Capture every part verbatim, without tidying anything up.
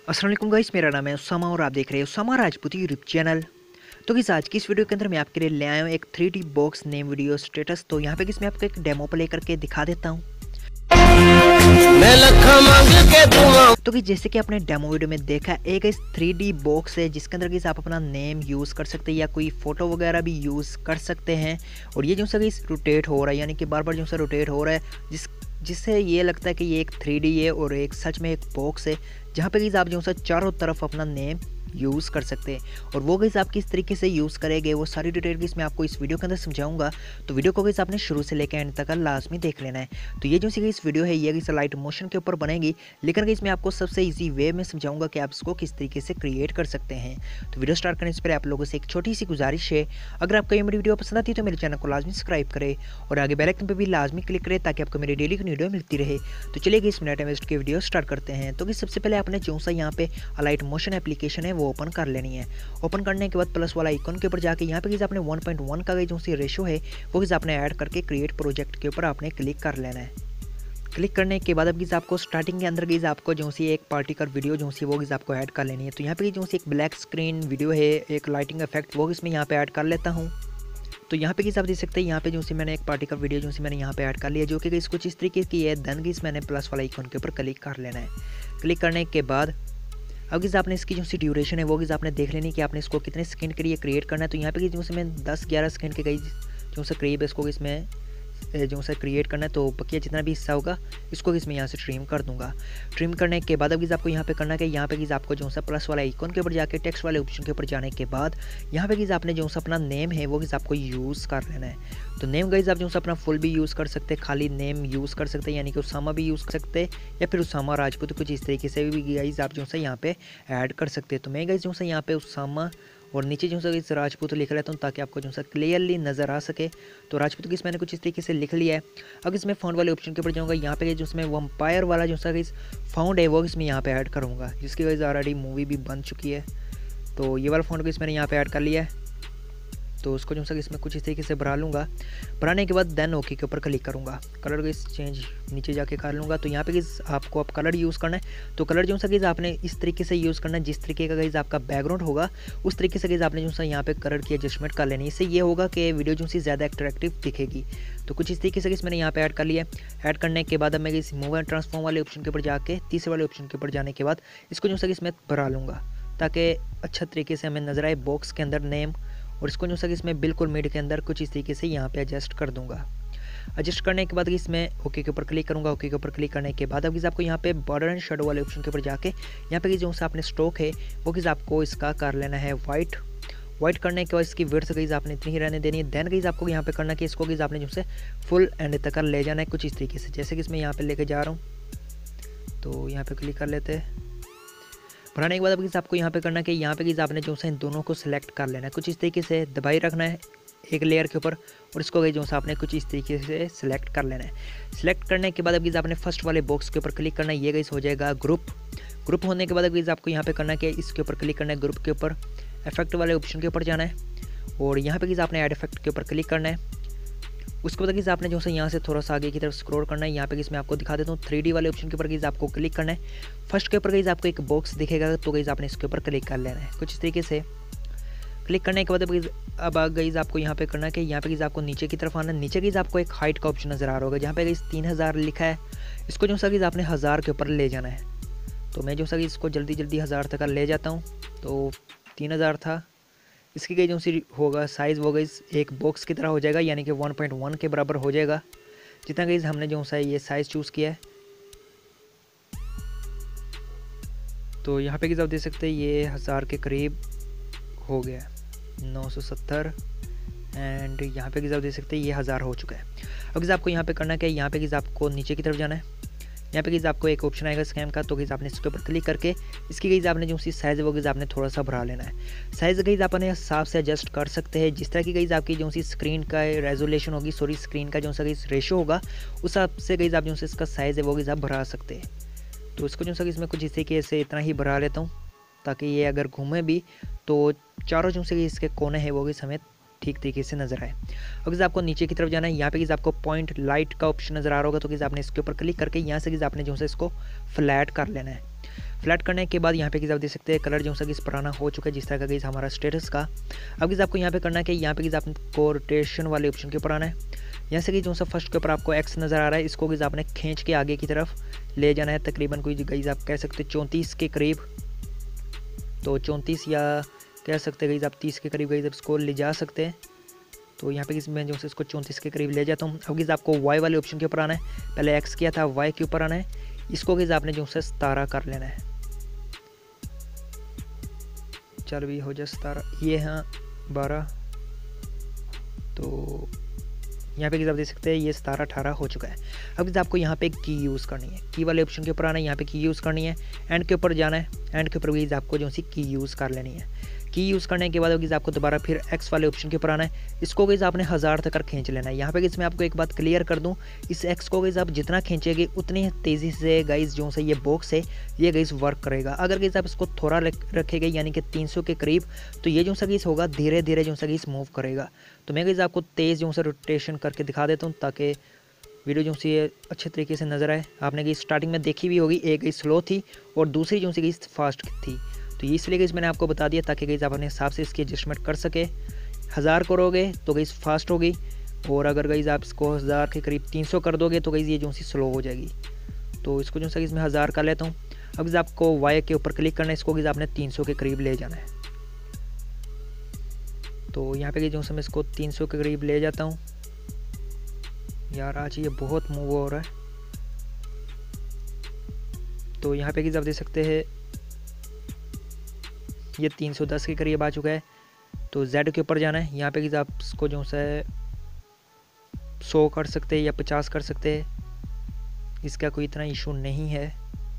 अस्सलाम वालेकुम गाइस, मेरा नाम है उसामा और आप देख रहे हो उसामा राजपूत यूट्यूब चैनल। तो किस आज की इस वीडियो के अंदर मैं आपके लिए ले आया हूँ एक three D box name video status. तो यहाँ पे किस मैं आपको एक डेमो प्ले करके दिखा देता हूँ। तो कि जैसे कि आपने डेमो वीडियो में देखा, एक इस थ्री डी बॉक्स है जिसके अंदर कि आप अपना नेम यूज़ कर सकते हैं या कोई फ़ोटो वगैरह भी यूज़ कर सकते हैं। और ये जो सा कि रोटेट हो रहा है, यानी कि बार बार जो सा रोटेट हो रहा है, जिस जिससे ये लगता है कि ये एक थ्री डी है और एक सच में एक बॉक्स है जहाँ पे कि आप जो सा चारों तरफ अपना नेम यूज़ कर सकते हैं। और वो गैस आप किस तरीके से यूज़ करेंगे वो सारी डिटेल गैस मैं आपको इस वीडियो के अंदर समझाऊंगा। तो वीडियो को गैस आपने शुरू से लेकर एंड तक लाजमी देख लेना है। तो ये जो सी इस वीडियो है ये गैस लाइट मोशन के ऊपर बनेगी, लेकिन गैस मैं आपको सबसे ईजी वे में समझाऊंगा कि आप इसको किस तरीके से क्रिएट कर सकते हैं। तो वीडियो स्टार्ट करने से पहले आप लोगों से एक छोटी सी गुजारिश है, अगर आपको ये मेरी वीडियो पसंद आती है तो मेरे चैनल को लाजमी सब्सक्राइब करें और आगे बेल आइकन पर भी लाजमी क्लिक करें ताकि आपको मेरी डेली की वीडियो मिलती रहे। तो चलिए इस मिनट वेस्ट की वीडियो स्टार्ट करते हैं। तो सबसे पहले आपने जो सा यहाँ पे लाइट मोशन एप्लीकेशन है वो ओपन कर लेनी है। ओपन करने के बाद प्लस वाला आइकन के ऊपर जाके यहाँ पे आपने वन पॉइंट वन का जो सी रेशो है वो आपने ऐड करके क्रिएट प्रोजेक्ट के ऊपर आपने क्लिक कर लेना है। क्लिक करने के बाद अब आपको स्टार्टिंग के अंदर गीज आपको जो सी एक पार्टिकल वीडियो जो सी वो आपको ऐड कर लेनी है। तो यहाँ पे जो सी एक ब्लैक स्क्रीन वीडियो है, एक लाइटिंग इफेक्ट, वो इसमें यहाँ पे ऐड कर लेता हूँ। तो यहाँ पे आप देख सकते हैं यहाँ पे जो सी मैंने एक पार्टिकल वीडियो जो सी मैंने यहाँ पे ऐड कर लिया, जो कि कुछ इस तरीके की है। देन गीज मैंने प्लस वाला आइकन के ऊपर क्लिक कर लेना है। क्लिक करने के बाद अब किस आपने इसकी जो सी ड्यूरेशन है वो किस आपने देख लेनी कि आपने इसको कितने सेकंड के लिए क्रिएट करना है। तो यहाँ पे जो से मैं दस ग्यारह सेकंड के कई जो सा करीब इसको इसमें जो सा क्रिएट करना है। तो बकिया जितना भी हिस्सा होगा इसको इसमें यहाँ से ट्रिम कर दूंगा। ट्रिम करने के बाद अब किस आपको यहाँ पे करना है कि यहाँ पे किस आपको जो सा प्लस वाला आइकन के ऊपर जाके टेक्स्ट वाले ऑप्शन के ऊपर जाने के बाद यहाँ पे किस आपने जो सा अपना नेम है वो किस आपको यूज़ कर लेना है। तो नेम गाइज आप जो सा अपना फुल भी यूज़ कर सकते हैं, खाली नेम यूज़ कर सकते हैं, यानी कि उसामा भी यूज़ कर सकते हैं या फिर उसामा राजपूत, कुछ इस तरीके से भी गाइज आप जो सा यहाँ पे ऐड कर सकते हैं। तो मैं गाइज जो सा यहाँ पे उसामा और नीचे जो सा इस राजपूत लिख लेता हूँ ताकि आपको जो सा क्लियरली नज़र आ सके। तो राजपूत की मैंने कुछ इस तरीके से लिख लिया है। अब इसमें फाउंड वाले ऑप्शन के ऊपर जाऊँगा, यहाँ पे जो इसमें वम्पायर वाला जो सा इस फाउंड है वो इसमें यहाँ पे ऐड करूँगा, जिसकी वजह से ऑलरेडी मूवी भी बन चुकी है। तो ये वाला फाउंड को इस मैंने यहाँ पे ऐड कर लिया है। तो उसको जो सा इसमें कुछ इस तरीके से भरा लूँगा। भराने के बाद देन ओके के ऊपर क्लिक करूँगा। कलर को इस चेंज नीचे जाके कर लूँगा। तो यहाँ पे किस आपको आप कलर यूज़ करना है। तो कलर जो सा कि आपने इस तरीके से यूज़ करना है, जिस तरीके का गाइज आपका बैकग्राउंड होगा उस तरीके से गाइज आपने जो सा यहाँ पे कलर की एडजस्टमेंट कर लेनी है। इससे ये होगा कि वीडियो जो सी ज़्यादा अट्रैक्टिव दिखेगी। तो कुछ इस तरीके से मैंने यहाँ पे ऐड कर लिया है। ऐड करने के बाद अब मैं इस मूव एंड ट्रांसफॉर्म वाले ऑप्शन के ऊपर जाके तीसरे वाले ऑप्शन के ऊपर जाने के बाद इसको जो सा इसमें भरा लूँगा ताकि अच्छा तरीके से हमें नजर आए बॉक्स के अंदर नेम। और इसको जो सा इसमें बिल्कुल मिड के अंदर कुछ इस तरीके से यहाँ पे एडजस्ट कर दूंगा। एडजस्ट करने के बाद इसमें ओके के ऊपर क्लिक करूँगा। ओके के ऊपर क्लिक करने के बाद अब किस आपको यहाँ पे बॉर्डर एंड शेडो वाले ऑप्शन के ऊपर जाके यहाँ पे जो सा आपने स्ट्रोक है वो किस आपको इसका कर लेना है वाइट। वाइट करने के बाद इसकी विड्थ गई आपने इतनी ही रहने देनी है। देन गई आपको यहाँ पे करना कि इसको गई आपने जो से फुल एंड तक ले जाना है कुछ इस तरीके से, जैसे कि इसमें यहाँ पे लेके जा रहा हूँ। तो यहाँ पे क्लिक कर लेते हैं। भराने के बाद अब आपको यहाँ पे करना कि यहाँ पे किस आपने जो सा इन दोनों को सिलेक्ट कर लेना है, कुछ इस तरीके से दबाई रखना है एक लेयर के ऊपर और इसको गई जो सा आपने कुछ इस तरीके से सिलेक्ट कर लेना है। सिलेक्ट करने के बाद अब आपने फर्स्ट वाले बॉक्स के ऊपर क्लिक करना है। ये गई हो जाएगा ग्रुप। ग्रुप होने के बाद अब आपको यहाँ पे करना है कि इसके ऊपर क्लिक करना है, ग्रुप के ऊपर इफेक्ट वाले ऑप्शन के ऊपर जाना है और यहाँ पे किस आपने ऐड इफेक्ट के ऊपर क्लिक करना है। उसके बाद किस आपने जो है यहाँ से थोड़ा सा आगे की तरफ स्क्रॉल करना है। यहाँ पे किस मैं आपको दिखा देता हूँ थ्री डी वाले ऑप्शन के ऊपर किस आपको क्लिक करना है। फर्स्ट के ऊपर किस आपको एक बॉक्स दिखेगा तो किस आपने इसके ऊपर क्लिक कर लेना है कुछ इस तरीके से। क्लिक करने के बाद अब गई आपको यहाँ पे करना है कि यहाँ पे किस आपको नीचे की तरफ आना है। नीचे किस आपको एक हाइट का ऑप्शन नज़र आ रहा होगा जहाँ पे किस तीन हज़ार लिखा है, इसको जो सा किस आपने हज़ार के ऊपर ले जाना है। तो मैं जो सा इसको जल्दी जल्दी हज़ार तक ले जाता हूँ। तो तीन हज़ार था, इसकी गई जो सी होगा साइज़ वो गई एक बॉक्स की तरह हो जाएगा, यानी कि वन पॉइंट वन के बराबर हो जाएगा जितना गई हमने जो सा ये साइज़ चूज़ किया है। तो यहाँ पे कि आप देख सकते हैं ये हज़ार के करीब हो गया, नौ सौ सत्तर एंड यहाँ पे कि आप देख सकते हैं ये हज़ार हो चुका है। अब किस आपको यहाँ पे करना है कि यहाँ पे कि आपको नीचे की तरफ जाना है। यहाँ पे कि आपको एक ऑप्शन आएगा स्कैम का, तो कि आपने इसके ऊपर क्लिक करके इसकी गई आपने जो सी साइज़ वो गई आपने थोड़ा सा भरा लेना है। साइज़ गई आप अपने हिसाब से एडजस्ट कर सकते हैं, जिस तरह की गई आपकी जो सी स्क्रीन का रेजोल्यूशन होगी, सॉरी स्क्रीन का जो सा रेशो होगा उस हिसाब से गई आप जो सी इसका साइज़ है वो गई आप भरा सकते हैं। तो इसको जो सा इसमें कुछ इस तरीके से इतना ही भरा लेता हूँ ताकि ये अगर घूमे भी तो चारों जो से इसके कोने हैं वो भी समेत ठीक तरीके से नजर आए। अब आपको नीचे की तरफ जाना है। यहाँ पे आपको पॉइंट लाइट का ऑप्शन नजर आ रहा होगा, तो आपने इसके ऊपर क्लिक करके यहाँ से आपने जो है इसको फ्लैट कर लेना है। फ्लैट करने के बाद यहाँ पे कि आप देख सकते हैं कलर जो सा कि पुराना हो चुका है जिस तरह का कि हमारा स्टेटस का। अब कि आपको यहाँ पे करना है कि यहाँ पे कि आपको रोटेशन वाले ऑप्शन के ऊपर आना है। यहाँ से कि जो सा फर्स्ट के ऊपर आपको एक्स नज़र आ रहा है, इसको कि आपने खींच के आगे की तरफ ले जाना है, तकरीबन कोई गई आप कह सकते हैं चौंतीस के करीब, तो चौंतीस या कह सकते हैं गई आप तीस के करीब गई इसको ले जा सकते हैं। तो यहाँ पे मैं जो है इसको चौंतीस के करीब ले जाता हूँ। अब किस आपको वाई वाले ऑप्शन के ऊपर आना है, पहले एक्स किया था वाई के ऊपर आना है, इसको किस आपने जो है सतारह कर लेना है। चल भी हो जाए सतारह, ये हाँ बारह, तो यहाँ पे किस आप देख सकते हैं ये सतारह अठारह हो चुका है। अब किस आपको यहाँ पे की यूज़ करनी है, की वाले ऑप्शन के ऊपर आना है, यहाँ पे की यूज़ करनी है, एंड के ऊपर जाना है, एंड के ऊपर भी आपको जो सी की यूज़ कर लेनी है। की यूज़ करने के बाद किस आपको दोबारा फिर एक्स वाले ऑप्शन के ऊपर आना है, इसको किस आपने हज़ार तक खींच लेना है। यहाँ पे किस मैं आपको एक बात क्लियर कर दूँ, इस एक्स को किस आप जितना खींचेंगे उतनी तेज़ी से गाइस जो से ये बॉक्स है ये गाइस वर्क करेगा। अगर किस आप इसको थोड़ा रखेंगे यानी कि तीन सौ के करीब, तो ये जो सा किस होगा धीरे धीरे जो सा किस मूव करेगा। तो मैं किस आपको तेज़ जो सा रोटेशन करके दिखा देता हूँ ताकि वीडियो जो सी अच्छे तरीके से नज़र आए। आपने कि स्टार्टिंग में देखी भी होगी, एक गई स्लो थी और दूसरी जो सी गई फास्ट थी, तो इसलिए गई मैंने आपको बता दिया ताकि गई आप अपने हिसाब से इसकी एडजस्टमेंट कर सके। हज़ार करोगे तो गई फास्ट होगी, और अगर गई आप इसको हज़ार के करीब तीन सौ कर दोगे तो गई ये जो सी स्लो हो जाएगी। तो इसको जो सा इसमें हज़ार कर लेता हूँ। अब आपको वाई के ऊपर क्लिक करना है, इसको आपने तीन सौ के करीब ले जाना है। तो यहाँ पे जो मैं इसको तीन सौ के करीब ले जाता हूँ। यार आज ये बहुत मूव हो रहा है। तो यहाँ पे आप देख सकते हैं ये तीन सौ दस के करीब आ चुका है। तो जेड के ऊपर जाना है, यहाँ पे आप इसको जो सा सौ कर सकते हैं या पचास कर सकते हैं, इसका कोई इतना इशू नहीं है।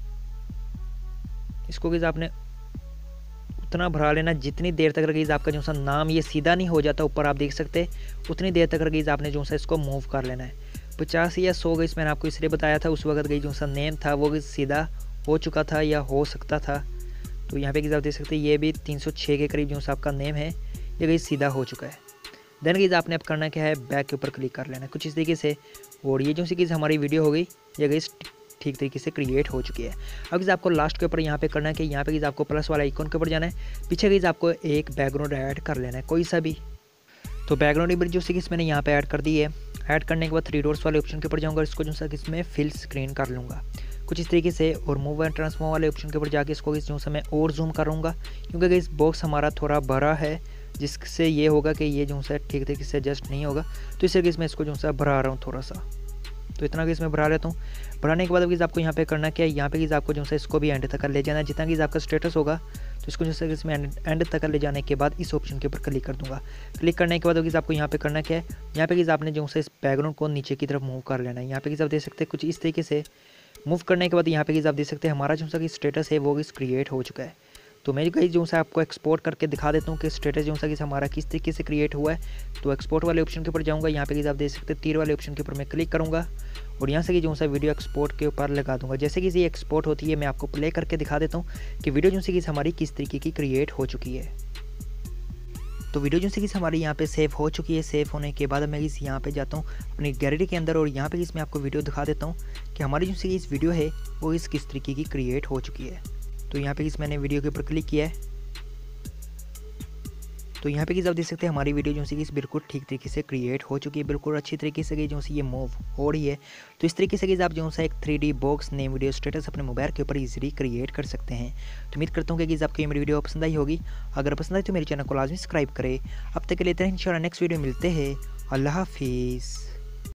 इसको किस आपने उतना भरा लेना जितनी देर तक रखी आपका जो सा नाम ये सीधा नहीं हो जाता ऊपर, आप देख सकते हैं उतनी देर तक रखी आपने जो सा इसको मूव कर लेना है। पचास या सौ गई मैंने आपको इसलिए बताया था, उस वक्त गई जो सा नेम था वो सीधा हो चुका था या हो सकता था। तो यहाँ पे आप देख सकते हैं ये भी तीन सौ छः के करीब जो सा आपका नेम है ये गई सीधा हो चुका है। देन गई आपने अब करना क्या है, बैक के ऊपर क्लिक कर लेना है कुछ इस तरीके से, और ये जो सी चीज़ हमारी वीडियो हो गई ये गई ठीक तरीके से क्रिएट हो चुकी है। अब इस आपको लास्ट के ऊपर यहाँ पे करना है कि यहाँ पे किस आपको प्लस वाला आइकॉन के ऊपर जाना है, पीछे किस आपको एक बैकग्राउंड ऐड कर लेना है कोई सा भी। तो बैकग्राउंड इमेज जो सी किस मैंने यहाँ पे ऐड कर दी है। ऐड करने के बाद थ्री डॉट्स वाले ऑप्शन के ऊपर जाऊँगा, इसको जो सा किस में फिल स्क्रीन कर लूँगा कुछ इस तरीके से, और मूव एंड ट्रांसफॉर्म वाले ऑप्शन के ऊपर जाके इसको इस जो सा मैं और जूम करूँगा, क्योंकि इस बॉक्स हमारा थोड़ा बड़ा है जिससे ये होगा कि ये जो सा ठीक तरीके से एडजस्ट नहीं होगा। तो इस तरीके से मैं इसको जो सा भरा रहा हूँ थोड़ा सा, तो इतना कि इसमें भरा लेता हूँ। भराने के बाद अब आपको यहाँ पे करना क्या है, यहाँ पे आपको जो है इसको भी एंड तक ले जाना है, जितना कि आपका स्टेटस होगा तो इसको जो है इसमें एंड तक ले जाने के बाद इस ऑप्शन के ऊपर क्लिक कर दूंगा। क्लिक करने के बाद अब आपको यहाँ पे करना क्या है, यहाँ पे आपने जो है इस बैकग्राउंड को नीचे की तरफ मूव कर लेना है। यहाँ पे आप देख सकते हैं कुछ इस तरीके से मूव करने के बाद यहाँ पे आप देख सकते हैं हमारा जो सा स्टेटस है वो इस क्रिएट हो चुका है। तो मैं कहीं जो सा आपको एक्सपोर्ट करके दिखा देता हूँ कि स्टेटस जो सा कि हमारा किस तरीके से क्रिएट हुआ है। तो एक्सपोर्ट वाले ऑप्शन के ऊपर जाऊँगा, यहाँ पे आप देख सकते हैं तीर वाले ऑप्शन के ऊपर मैं क्लिक करूँगा और यहाँ से कि जो सा वीडियो एक्सपोर्ट के ऊपर लगा दूँगा। जैसे कि ये एक्सपोर्ट होती है मैं आपको प्ले करके दिखा देता हूँ कि वीडियो जो सी कि हमारी किस तरीके की क्रिएट हो चुकी है। तो वीडियो जो सी कि हमारी यहाँ पे सेव हो चुकी है। सेव होने के बाद मैं इस यहाँ पे जाता हूँ अपनी गैलरी के अंदर और यहाँ पे इसमें आपको वीडियो दिखा देता हूँ कि हमारी जो सी इस वीडियो है वो इस किस तरीके की क्रिएट हो चुकी है। तो यहाँ पे इस मैंने वीडियो के ऊपर क्लिक किया है, तो यहाँ पे कि आप देख सकते हैं हमारी वीडियो जो सी कि बिल्कुल ठीक तरीके से क्रिएट हो चुकी है, बिल्कुल अच्छी तरीके से जो सी ये मूव हो रही है। तो इस तरीके से आप जो सा एक three D box name video status अपने मोबाइल के ऊपर इजीली क्रिएट कर सकते हैं। तो उम्मीद करता हूँ कि आपको ये मेरी वीडियो पसंद आई होगी। अगर पसंद आई तो मेरे चैनल को लाजमी सब्सक्राइब करें। अब तक के लिए इंशाल्लाह नेक्स्ट वीडियो मिलते हैं। अल्लाह हाफिज़।